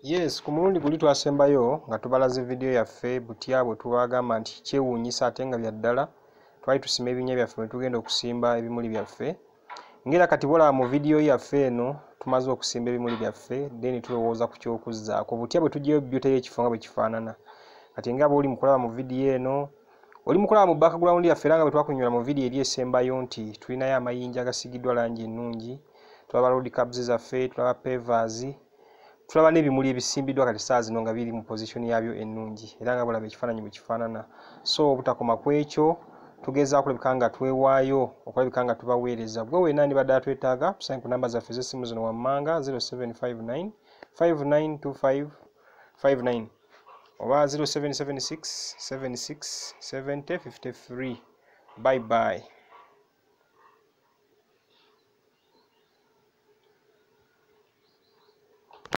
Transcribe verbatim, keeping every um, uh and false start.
Yes, ku mulundi guli twasembayo nga tubalaze video yaffe butya bwe tuwagamba nti kyewuunyisa ate nga bya ddala twali tusima ebinya byaffe bwe tugenda okusimba ebimuli byaffe. Ngera kati bola mu video yaffe eno tumaze okusimba ebimuli byaffe then tulowooza ku ky'okuzzaako butya bwe tujjayo byota y'ekifo nga bwe kifaanana. Kati nga bw'oli mu kulaba mu video eno oli mu kulaba mu background yaffe era nga bwe twakunywera mu video eri esembayo nti tulinayo amayinja agasiigiddwa langi ennungi, tulaba road cabs zaffe, tulaba pavers, tulaba n'ebimuli ebisimbiddwa kati saa zino nga biri mu position yabyo ennungi era nga bulaba ekifaananyi bwe kifaanana. So obutakoma ku ekyo tugezaako kulabika nga twewaayo okulabika nga tubaweereza. Gwe weena ndibadde atwetaaga tusange ku namba zaffe ez'essimu zino wammanga zero seven five nine five nine two five five nine oba zero seven seven six seven six seven zero five three. Bye bye.